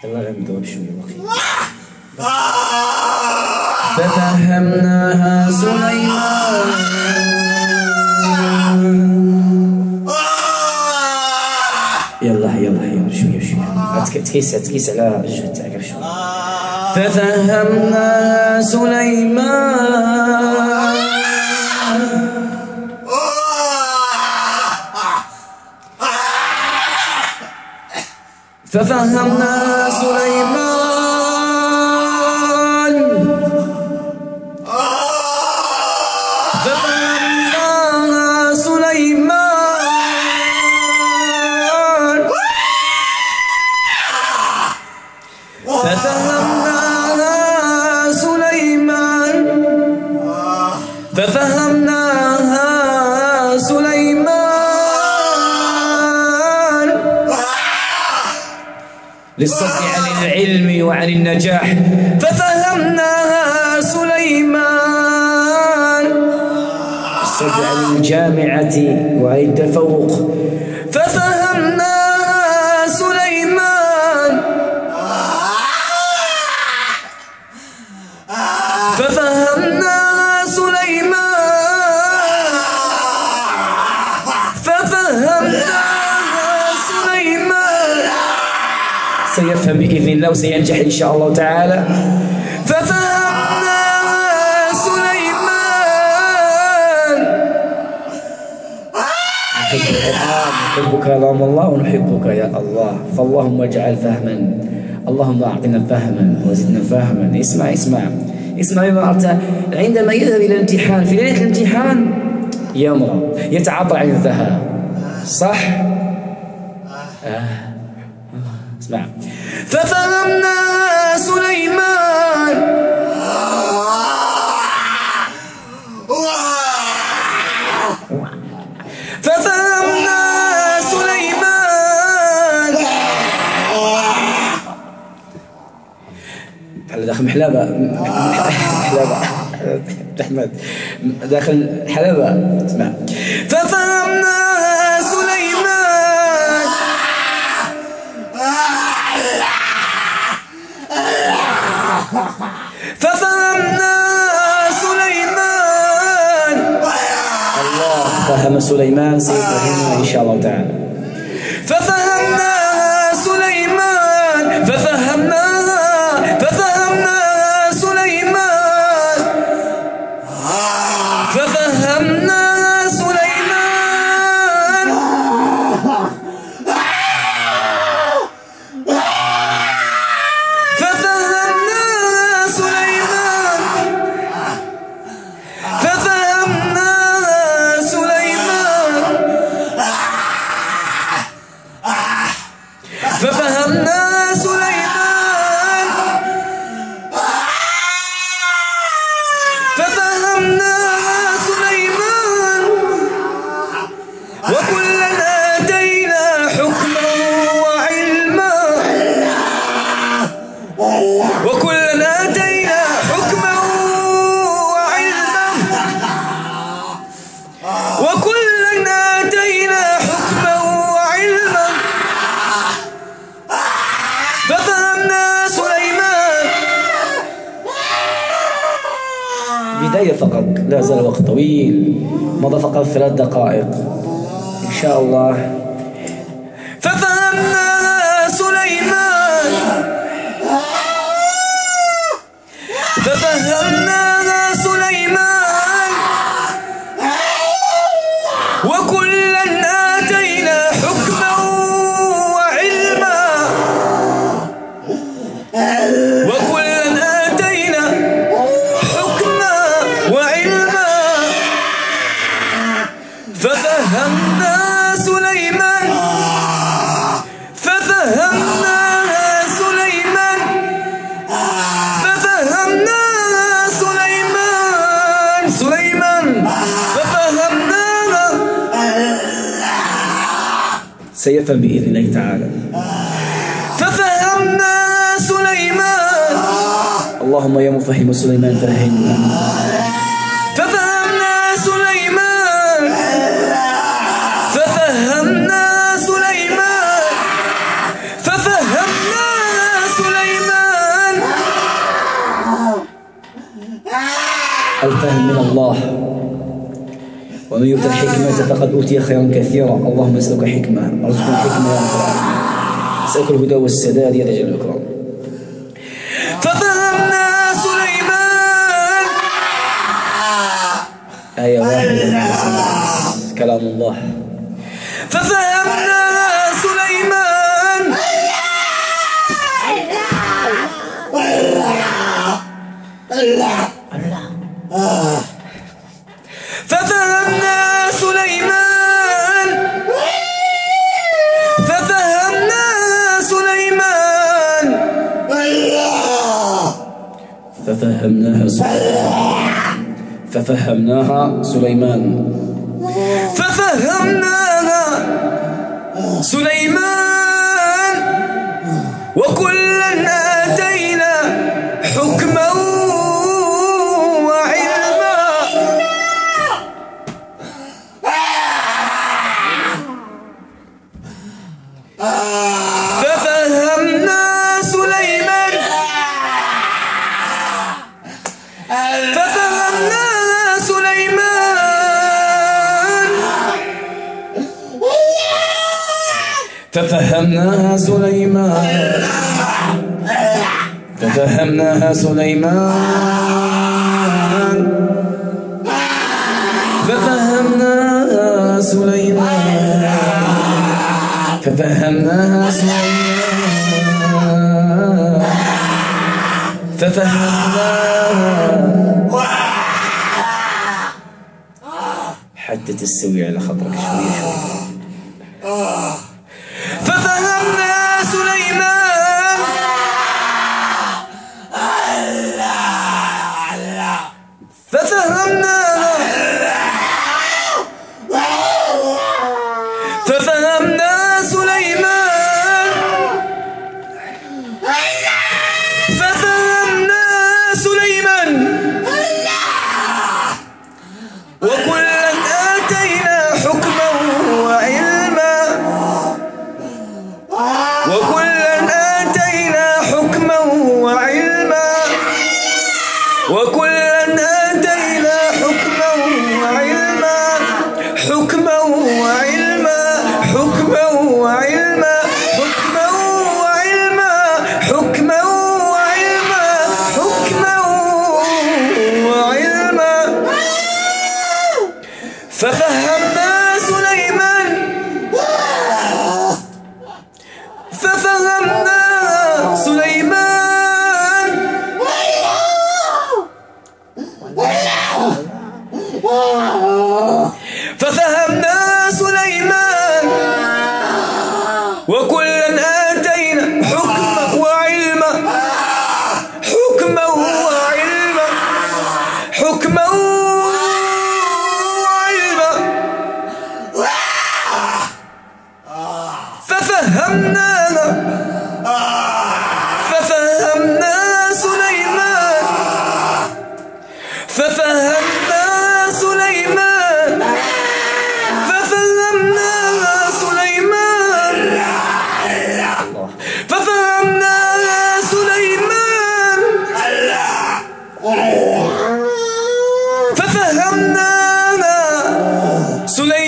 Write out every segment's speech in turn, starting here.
يلا غنضرب شوية واخي. ففهمناها سليمان يلا شوية تكيس على الجهد تاعك شوية. ففهمناها سليمان ففهمناها سليمان ففهمناها سليمان للصد عن العلم وعن النجاح. ففهمناها سليمان للصد عن الجامعة وعن التفوق. ففهمناها سليمان ففهمناها سليمان سيفهم بإذن الله وسينجح إن شاء الله تعالى. ففهمناها سليمان. نحبك يا الله ونحبك يا الله، فاللهم اجعل فهما، اللهم أعطنا فهما وزدنا فهما. اسمع بما عندما يذهب إلى الامتحان في ليلة الامتحان يمرض يتعطل عن الذهاب، صح؟ اسمع. ففهمناها سليمان ففهمناها سليمان. بحال داخل محلبة أحمد داخل حلبة. اسمع. ففهمناها سليمان الله فهم سليمان سيفهمنا إن شاء الله تعالى. ففهمناها سليمان ففهمناها سليمان ففهمناها سليمان ففهمناها سليمان وكلا آتينا حكما وعلما ففهمنا سليمان. بداية فقط، لا زال وقت طويل، مضى فقط 3 دقائق إن شاء الله. ففهمنا سليمان وكلا آتينا حكما وعلما ففهمنا سليمان سيفهم بإذن الله تعالى. ففهمنا سليمان. اللهم يا مفهم سليمان فهمنا. ففهمنا سليمان ففهمنا سليمان ففهمنا الفهم من الله، ومن يؤت الحكمة فقد أوتي خيرا كثيرا. اللهم نسألك حكمة، ارزقنا الحكمة يا رب العالمين، نسألك الهدى والسداد يا ذا الجلال والإكرام. ففهمنا سليمان آية واحدة كلام الله. ففهمنا سليمان ففهمنا سليمان ففهمنا سليمان ففهمناها سليمان وكلا آتينا حكما وعلما. ففهمنا سليمان ففهمناها حتى تستوي على خاطرك شوية شوية. ففهمنا سليمان وكلا آتينا حكما وعلما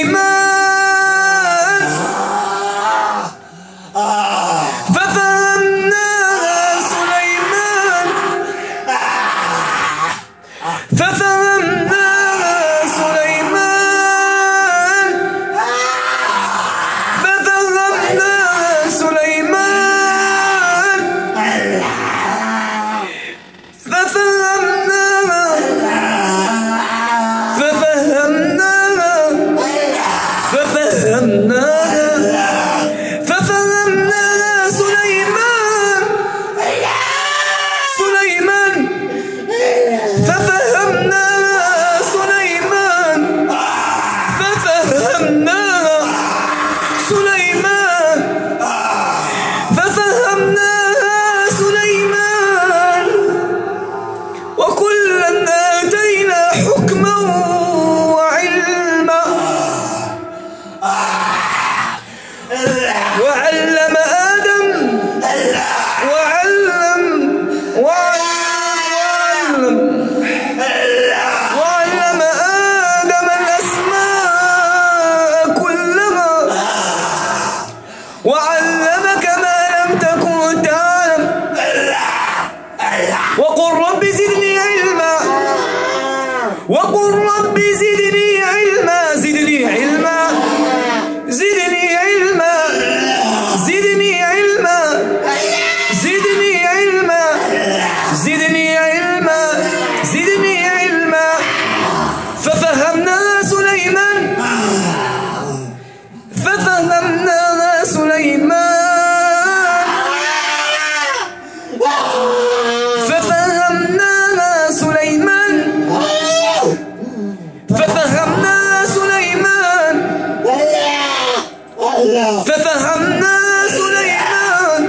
سليمان وعلمك ما لم تكن تعلم وقل رب زدني علما وقل رب زدني علما زدني علما زدني علما زدني علما زدني علما زدني علما زدني علما ففهمناها سليمان ففهمناها سليمان ففهمناها سليمان ففهمناها سليمان ففهمناها سليمان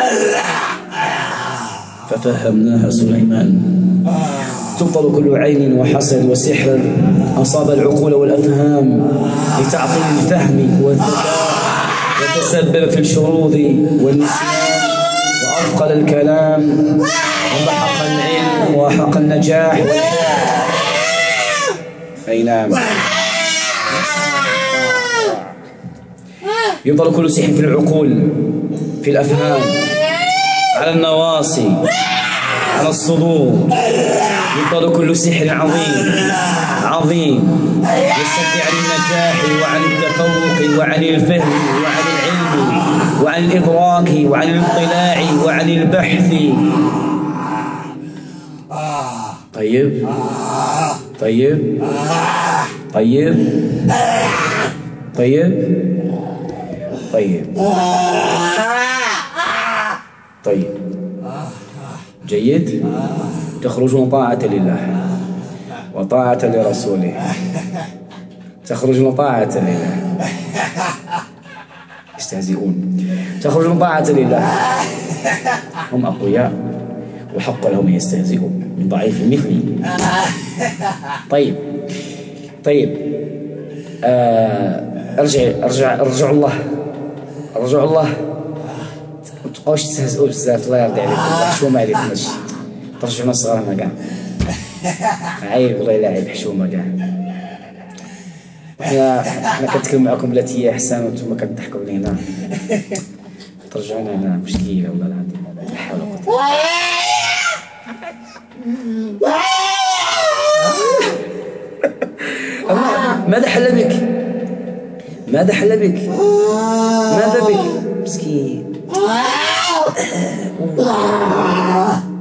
ففهمناها سليمان تبطل كل عين وحسد وسحر أصاب العقول والأفهام لتعطيل الفهم والذكاء وتسبب في الشرود والنسيان وأثقل الكلام ومحق العلم وحق النجاح أي نعم. يبطل كل سحر في العقول في الأفهام على النواصي على الصدور. يبطل كل سحر عظيم يصد عن النجاح وعن التفوق وعن الفهم وعن العلم وعن الإدراك وعن الاطلاع وعن البحث. طيب طيب طيب طيب طيب طيب جيد. تخرجون طاعة لله وطاعة لرسوله. تخرجون طاعة لله. يستهزئون. تخرجون طاعة لله. هم أقوياء وحق لهم يستهزئوا من ضعيف مثلي. طيب ارجعوا الله ما تبقاوش تستهزئوا بزاف. الله يرضي عليكم. حشومه عليكم هادشي. ترجعونا صغارنا كاع. عيب والله الا عيب. حشومه كاع. حنا كنتكلم معكم بلاتي احسان وانتم كتضحكوا لي هنا. ترجعونا هنا مشكله والله العظيم. لا حول ولا قوه. ماذا حل بك؟ ماذا حل بك؟ ماذا بك؟ مسكين.